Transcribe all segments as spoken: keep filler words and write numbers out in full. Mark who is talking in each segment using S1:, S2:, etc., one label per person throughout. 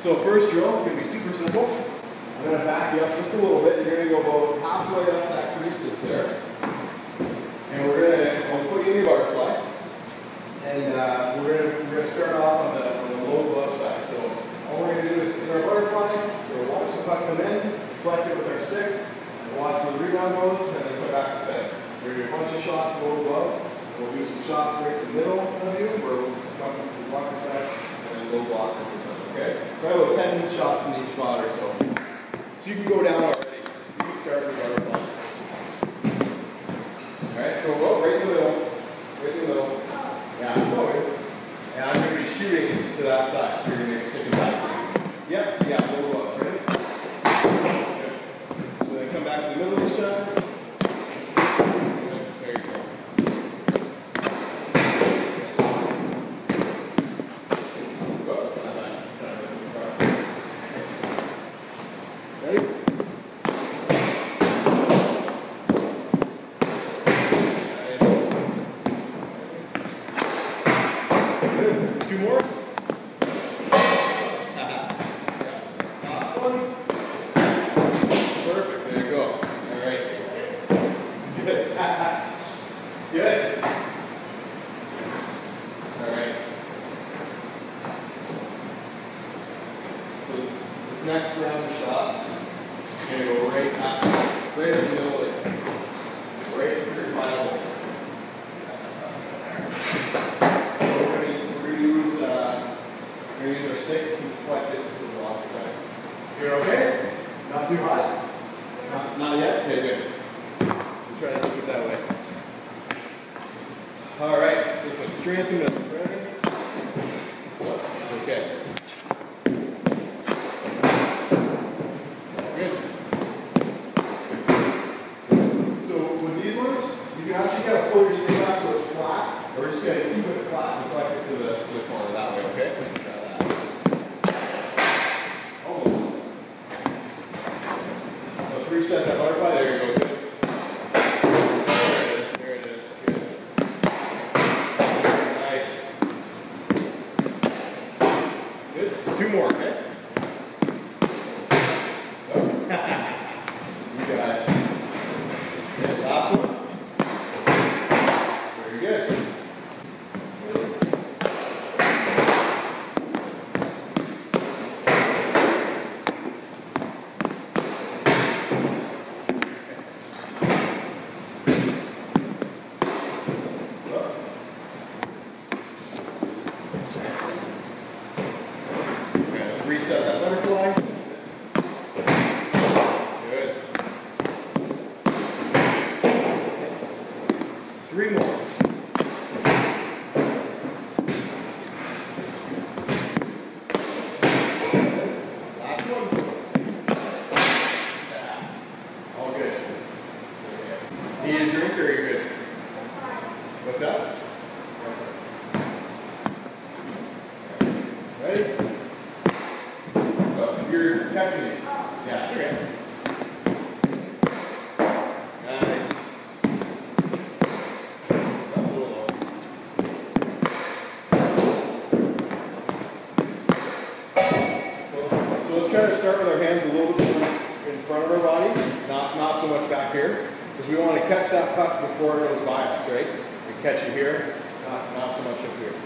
S1: So first drill, going to be super simple. I'm going to back you up just a little bit. You're going to go about halfway up that crease that's there. And we're going to I'll put you in your butterfly. And uh, we're going to we're going to start off on the, on the low glove side. So all we're going to do is in our butterfly, we're going to watch the puck come in, deflect it with our stick, and watch where the rebound goes, and then put back to center. We're going to do a bunch of shots low glove. We'll do some shots right in the middle of you, where we'll fuck with the blocker side, and then low blocker for center. Okay? Probably about ten shots in each spot or so. So you can go down already. You can start with your butterfly. Alright, so we'll go right in the middle. Right in the middle. Yeah, it's all good. And I'm going to be shooting to that side, so you're going to be sticking back to you. Yep, yeah, low glove. Ready? Good. So then come back to the middle of the shot. Good. There you go. Ready? Good. Two more. Last one. Perfect. There you go. All right. Good. Good. All right. So this next round of shots is going to go right at, right in the middle of it. Right for your final hole. We're going to use our stick and deflect it to the blocker side. You're okay? Not too hot? Not, not yet? Okay, good. We'll try to keep it that way. Alright, so some straight through the middle. Ready? Okay. Good. So with these ones, you can actually kind of pull your stick back so it's flat, or we're just going to keep it flat and deflect it to the, to the corner that way, okay? Reset that butterfly. There you go. Good. There it is. There it is. Good. Nice. Good. Two more. Okay. Oh. You got it. Good. Last one. Very good. Reset that butterfly. Good. Yes. Three more. Last one. Yeah. All good. Need a drink or are you good? What's that? Ready? You're catching these. Yeah, it's okay. Nice. Up a little low. So let's try to start with our hands a little bit in front of our body, not, not so much back here, because we want to catch that puck before it goes by us, right? We catch it here, not, not so much up here.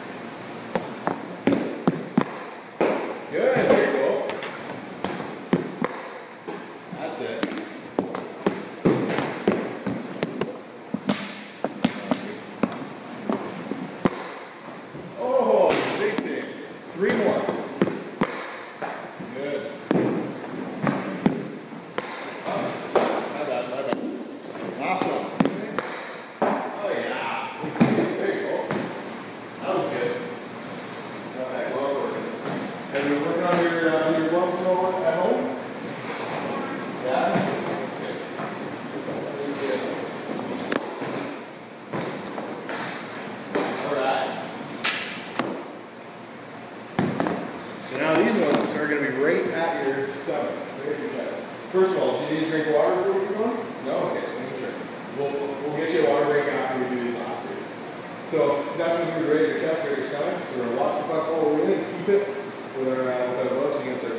S1: Good, there you go. That's it. Oh, sixty. Three more. Good. Oh, my bad, my bad. Last one. Oh yeah. There you go. That was good. Got that glove working. Have you been working on your, uh, on your gloves at home? Yeah? That's good. That's good. Alright. So now these ones are going to be right at your stomach, right at your chest. First of all, do you need to drink water before we keep going? No? Okay, so make sure. We'll, we'll get you a water break after we do these last two. So that's what's going to be right at your chest, right at your stomach. So we're going to watch the puck all the way in and keep it with our, uh, with our gloves against our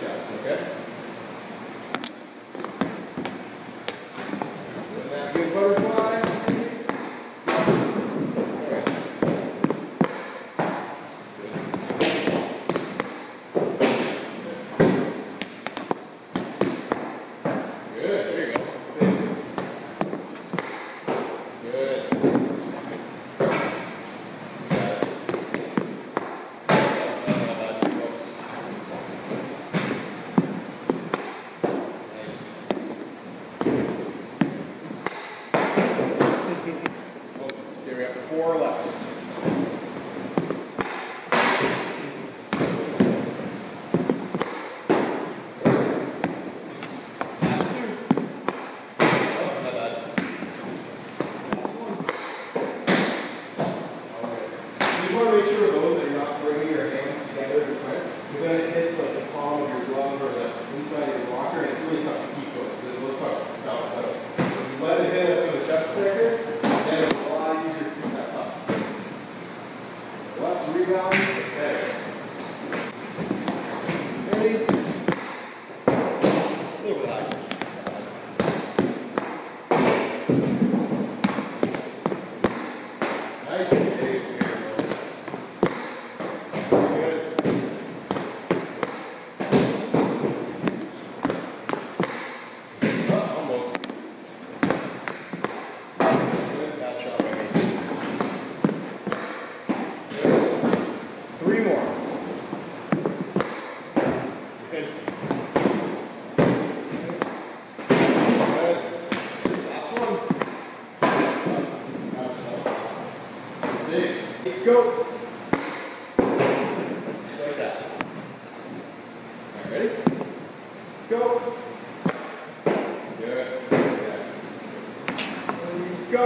S1: Ready? Go. Good. Yeah. Go.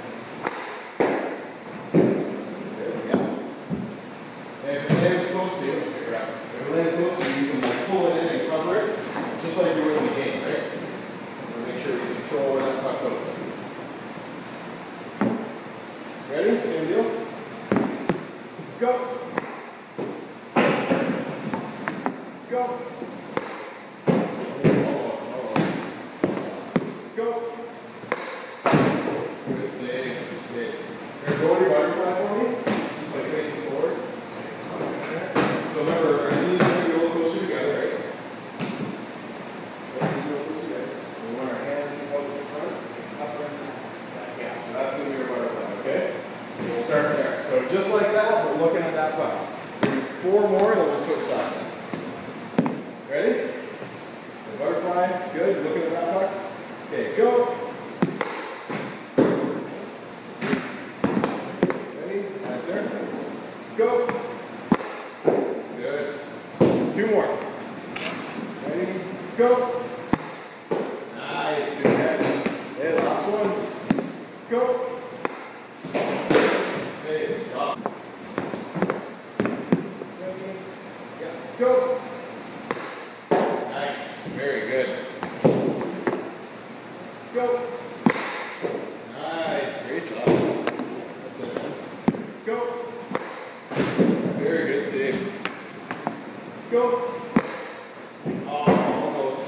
S1: There we go. And if it lands close to you, let's stick around. If it lands close to you, you can like pull it in and cover it, just like you would in the game, right? Make sure you control where that puck goes. Ready? Same deal. Go. Go. Go. Good save. Good save. Here, go on your butterfly for me. Just like facing forward. So remember, our knees are going to be a little closer together, right? Our knees are a little closer together. We want our hands to go to the front, up and back out. So that's going to be your butterfly, okay? We'll start there. So just like that, we're looking at that puck. We'll do four more, then we'll switch sides. Ready? The butterfly, good. Looking at that puck. Okay, go. Ready? That's there. Go. Good. Two more. Ready? Go. Nice. Good catch. Okay, last one. Go. Stay. Drop. Ready? Yeah. Go. Nice. Very good. Go. Nice. Great job. That's it. Go. Very good save. Go. Oh, almost.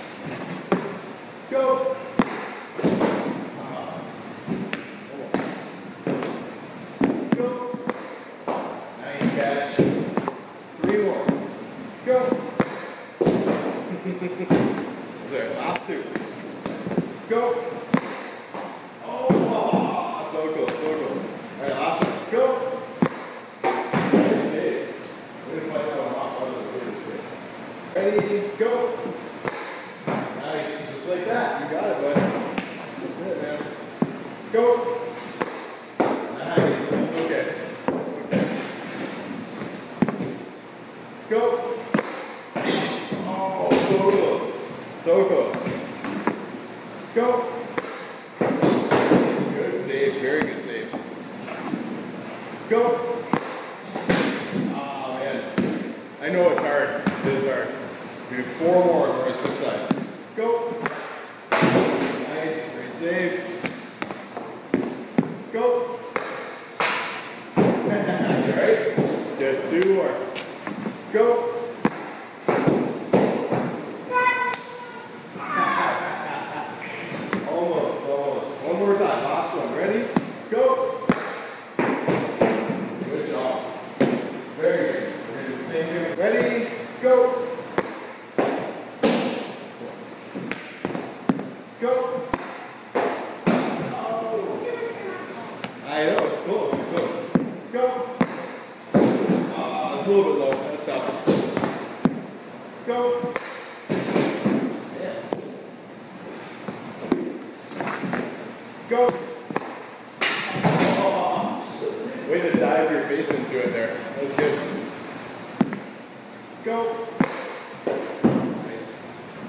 S1: Go. Ah. Go. Nice catch. Three more. Go. There, last two. Go. Oh, so cool, so cool. All right, last one. Go. Nice save. We didn't fight that one off. That was a really good save. Ready, go. Nice, just like that. You got it, bud. That's it, man. Go. Nice. It's okay. It's okay. Go. Oh, so close. So close. Go. Good save. Very good save. Go. Oh, man. I know it's hard. It is hard. We do four more on the switch sides. Go. Nice. Great save. Go. Alright. Good. Two more. Go. Almost, almost. One more time. Last one. Ready? Go. Good job. Very good. We're going to do the same thing. Ready? Go. Go. Oh. I know, it's close. It's close. Go. Ah, it's a little bit low. That's tough. Go. Yeah. Go. Oh. Way to dive your face into it there. That was good. Go. Nice.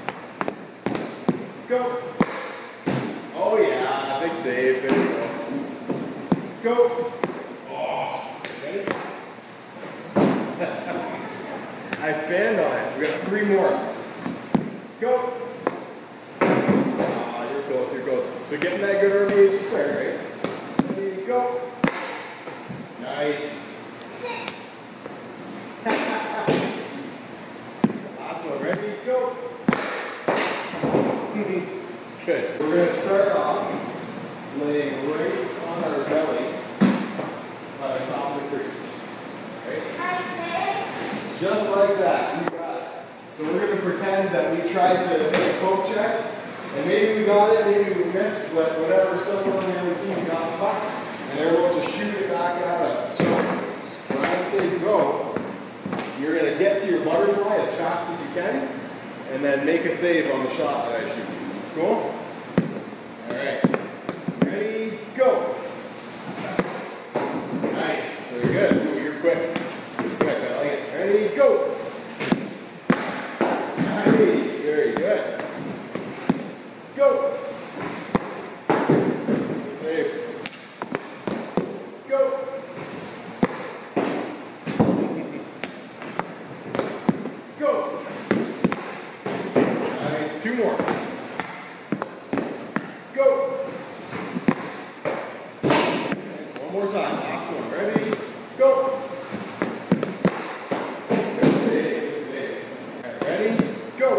S1: Go. Oh yeah, big save. There we go. Go. Oh. Ready? I fanned on it. We got three more. Go. Ah, you're close, you're close. So getting that good early is square, right? Ready, go. Nice. Last one, ready, go. Good. We're going to start off laying right on our belly by the top of the crease. Right? Just like that. You got it. So we're going to pretend that we tried to make a poke check, and maybe we got it, maybe we missed, but whatever, someone on the other team got the puck, and they're going to shoot it back at us. So when I say go, you're going to get to your butterfly as fast as you can, and then make a save on the shot that I shoot. Cool? Alright. Ready, go. Nice. Very good. Ooh, you're quick. You're quick. I like it. Ready, go. Release. Very good. Go. Save. Go. Go. Nice. Two more. Go. Nice. One more time. Last one. Ready? Go. Good save. Good save. All right, ready? Go.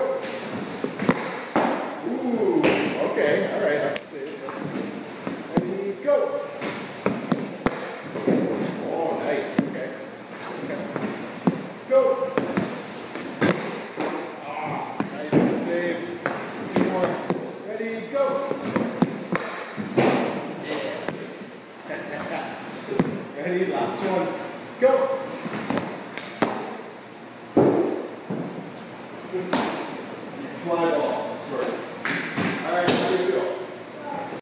S1: Ooh. Okay. All right. That's safe. That's safe. Ready? Go. Oh, nice. Okay. Okay. Go. Ah, nice. Good save. Two more. Ready? Go. Ready? Last one. Go. Fly